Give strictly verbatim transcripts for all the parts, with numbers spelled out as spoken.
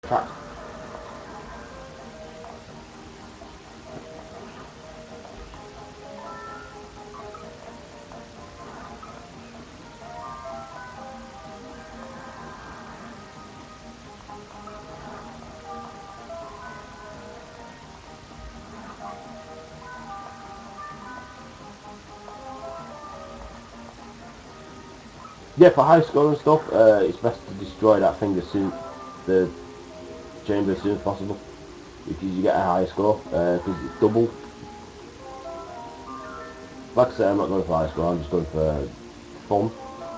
track. Yeah, for high score and stuff, uh, it's best to destroy that thing as soon, the chamber as soon as possible, because you get a higher score, because uh, it's double. Like I say, I'm not going for high score, I'm just going for fun.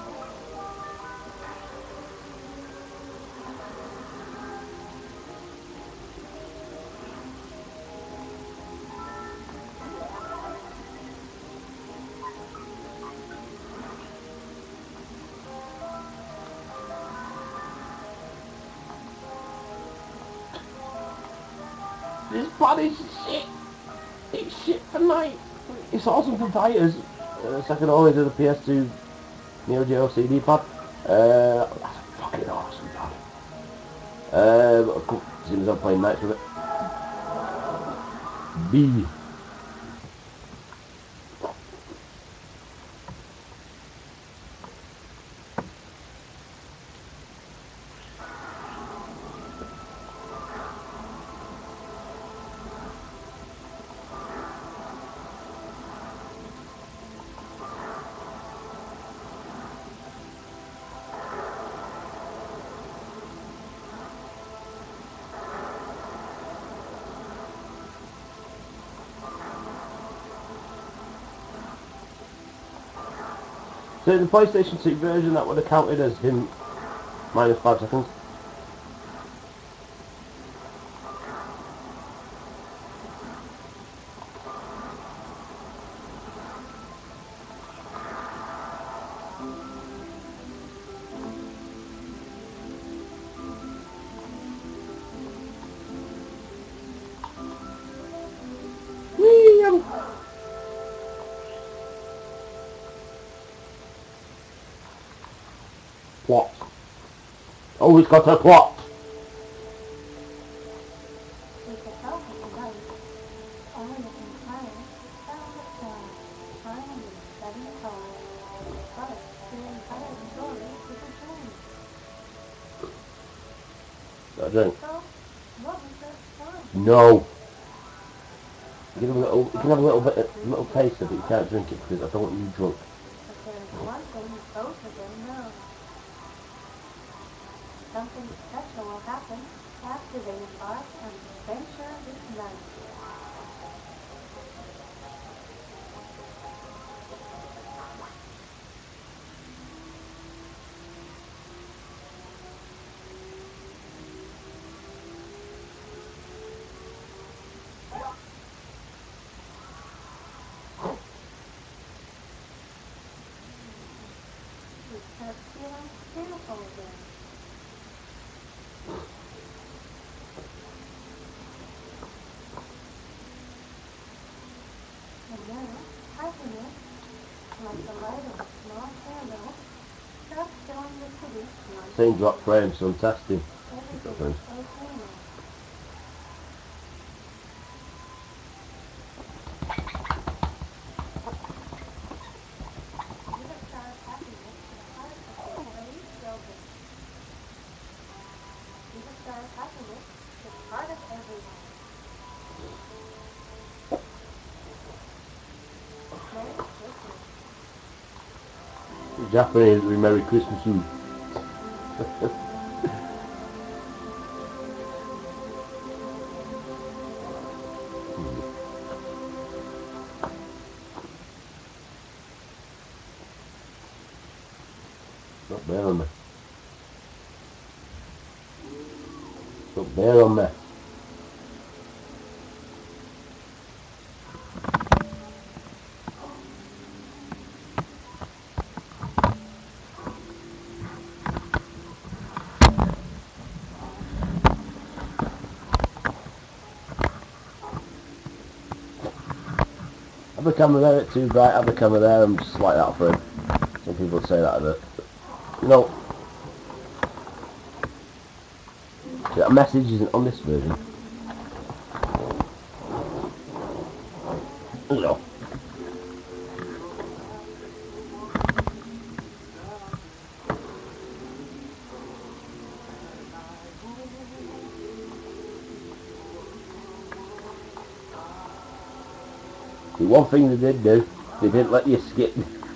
This plan is shit. It's shit for night. It's awesome for fighters. Uh, second only to the P S two Neo Geo C D pad. Uh, that's a fucking awesome pad. Um, as soon as I'm playing nights with it. B. So in the PlayStation two version, that would have counted as him minus five seconds. Whee! Um. Plot. Oh, it's got a plot. I drink. No. You can have a little. You can have a little bit, a little taste of it. You can't drink it because I don't want you drunk. One thing both of them know. Something special will happen after they embark on the adventure with Night. You start feeling fearful again. And then, happiness, like the light of a small candle, starts filling the city. Saying drop frames, so I'm testing. Drop frames. Okay now. Give a star of happiness to the heart of the brave children. Give a star of happiness to the heart of everyone. Merry Christmas. Japanese, we Merry Christmas Eve. Not there on me. Not there on me. Have the camera there, it's too bright, have the camera there, I'm just like that for him. Some people would say that, but, you know, That message isn't on this version. No. The one thing they did do, they didn't let you skip.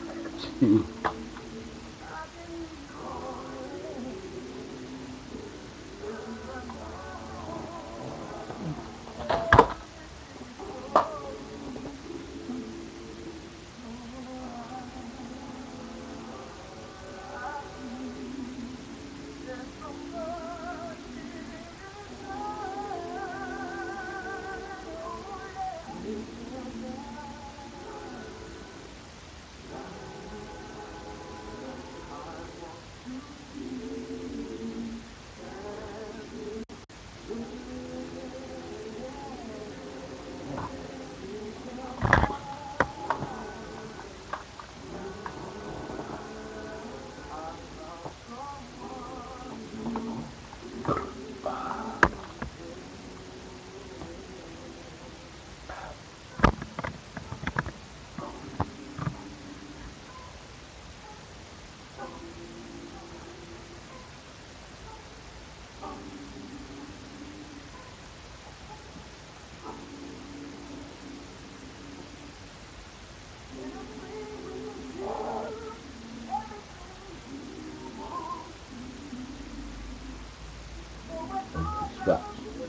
Scratch.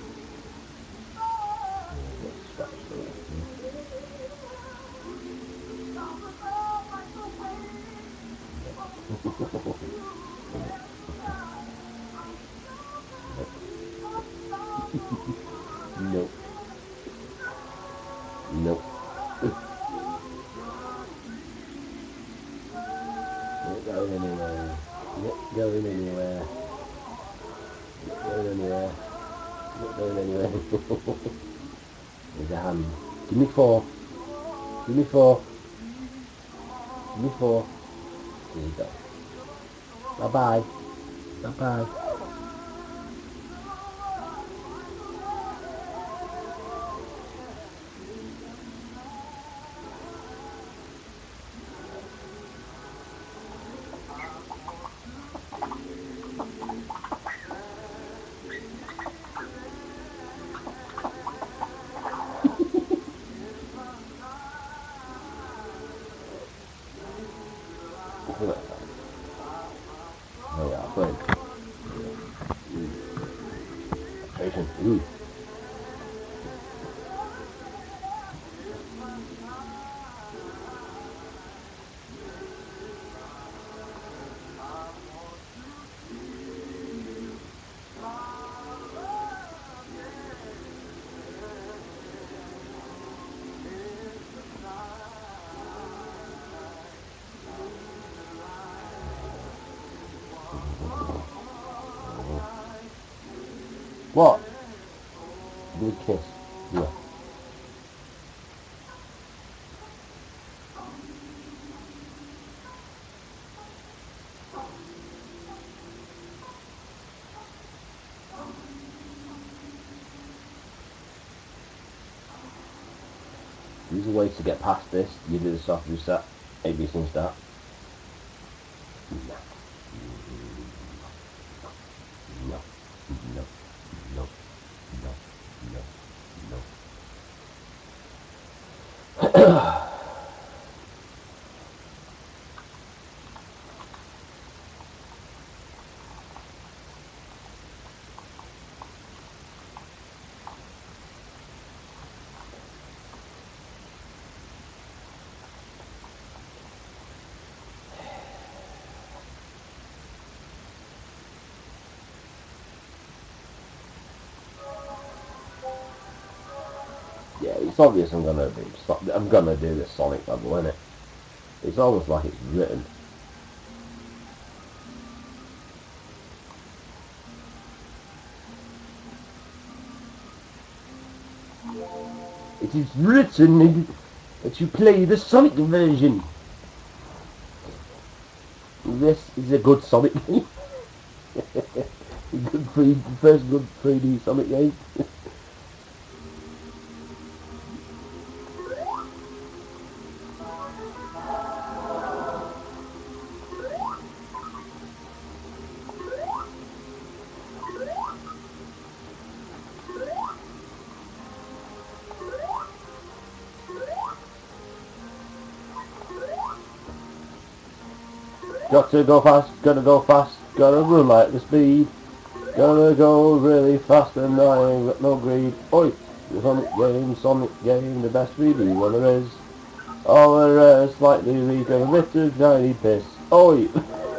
Scratch. Nope. Nope. Not going anywhere. Not going anywhere. Not going anywhere. Not going anywhere. There's a hand. Give me four. Give me four. Give me four. There you go. Bye bye. Bye bye. Oh yeah, good. Patient. Ooh. What? Good kiss. Yeah. There's a way to get past this. You do the soft reset. A B C start. No. No. No. No. No. No. No. Yeah, it's obvious I'm gonna be. I'm gonna do the Sonic level, isn't it? It's almost like it's written. It is written that you play the Sonic version. This is a good Sonic game. Good three, first good three D Sonic game. Got to go fast, gotta go fast, gotta run like the speed. Gotta go really fast and I ain't got no greed. Oi, the Sonic game, Sonic game, the best three D one there is. All the rest slightly weak and a bit of tiny piss. Oi!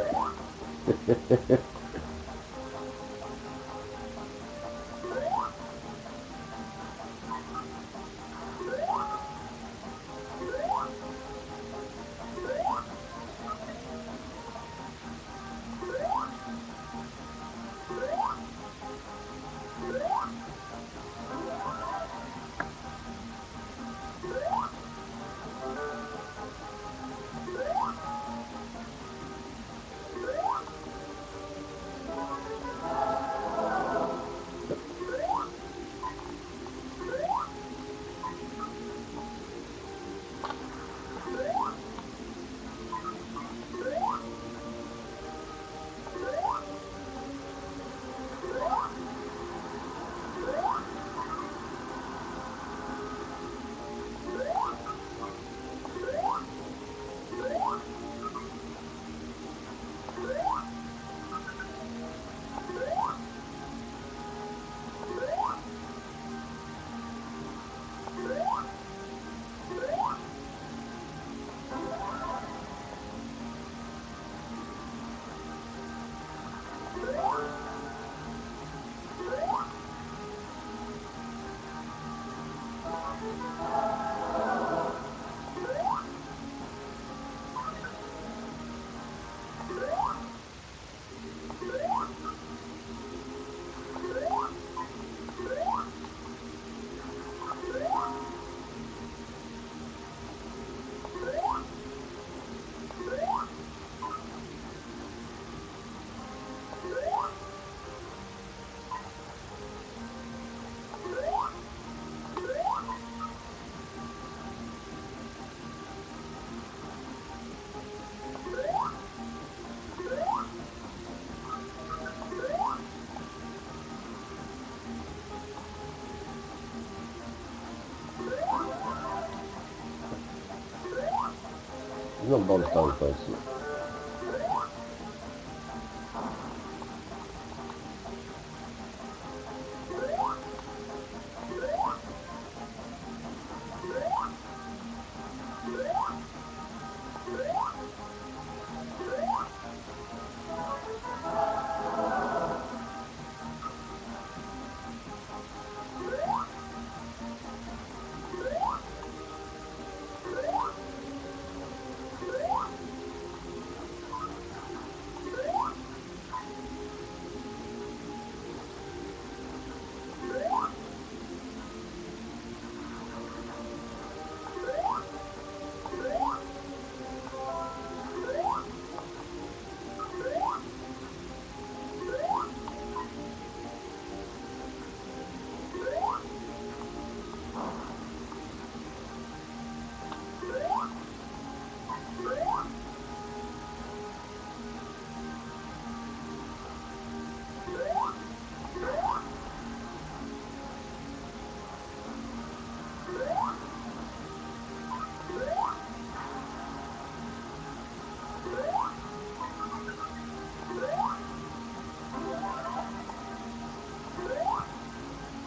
He's not bonus down person.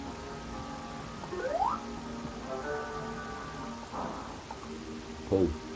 Who?